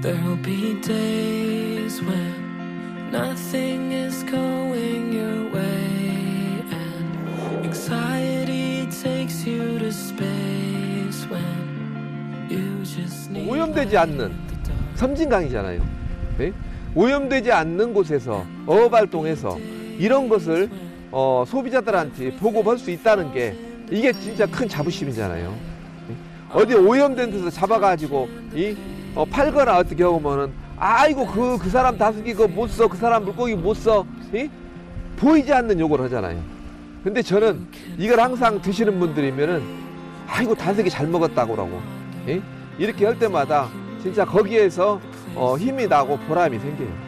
There'll be days when nothing is going your way and anxiety takes you to space when you just need 오염되지 않는 섬진강이잖아요. 네? 오염되지 않는 곳에서 어업 활동해서 이런 것을 소비자들한테 보급할 수 있다는 게 이게 진짜 큰 자부심이잖아요. 네? 어디 오염된 데서 잡아가지고 팔거나 어떻게 하면은 아이고 그 사람 다슬기 그거 못 써, 그 사람 물고기 못 써, 보이지 않는 욕을 하잖아요. 근데 저는 이걸 항상 드시는 분들이면은 아이고 다슬기 잘 먹었다고 라고 이렇게 할 때마다 진짜 거기에서 힘이 나고 보람이 생겨요.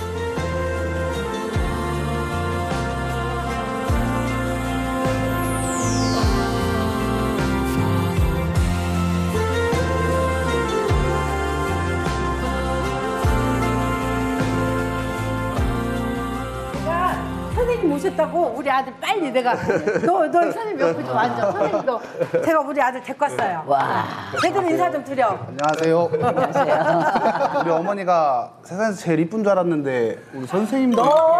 선생님 오셨다고 우리 아들 빨리 내가 너 선생님 옆에 좀 앉아. 선생님도 제가 우리 아들 데리고 왔어요. 와. 제대로 인사 좀 드려. 안녕하세요. 안녕하세요. 우리 어머니가 세상에서 제일 이쁜 줄 알았는데 우리 선생님도.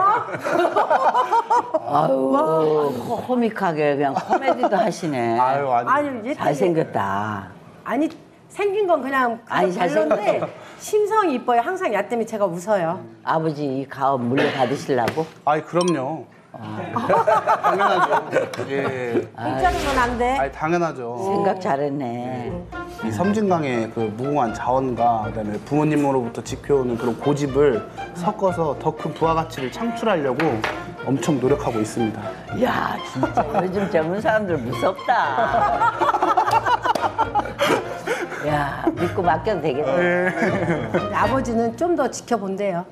아유, 코믹하게 그냥 코미디도 하시네. 아유, 아니 잘생겼다. 아니 생긴 건 그냥 별론데 심성이 이뻐요. 항상 야 때문에 제가 웃어요. 아버지 이 가업 물려받으시려고? 아이 그럼요. 당연하죠. 예. 일자리는 안 돼. 아이 당연하죠. 생각 잘했네. 이 섬진강의 그 무궁한 자원과 그다음에 부모님으로부터 지켜오는 그런 고집을 섞어서 더 큰 부가가치를 창출하려고 엄청 노력하고 있습니다. 야 진짜 요즘 젊은 사람들 무섭다. 야 믿고 맡겨도 되겠네. 아버지는 좀 더 지켜본대요.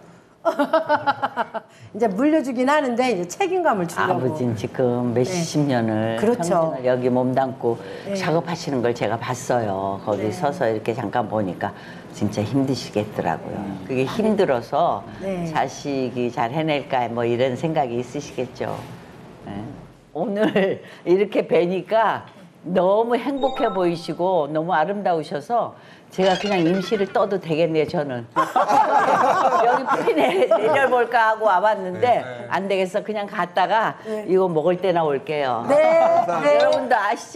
이제 물려주긴 하는데 이제 책임감을 주려고. 아버지는 지금 몇십 년을 그렇죠. 평생을 여기 몸담고 작업하시는 걸 제가 봤어요. 거기 서서 이렇게 잠깐 보니까 진짜 힘드시겠더라고요. 그게 힘들어서 자식이 잘 해낼까 뭐 이런 생각이 있으시겠죠. 네. 오늘 이렇게 뵈니까 너무 행복해 보이시고 너무 아름다우셔서 제가 그냥 임시를 떠도 되겠네요, 저는. 여기 풀이 내려볼까 하고 와봤는데 안 되겠어. 그냥 갔다가 이거 먹을 때나 올게요. 네. 여러분도 아시죠?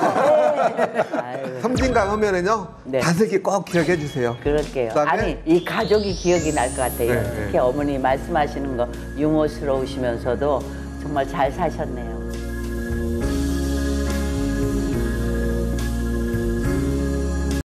섬진강 하면은요 다슬기 꼭 기억해 주세요. 그럴게요. 그다음에 아니 이 가족이 기억이 날 것 같아요. 특히 어머니 말씀하시는 거 유머스러우시면서도 정말 잘 사셨네요.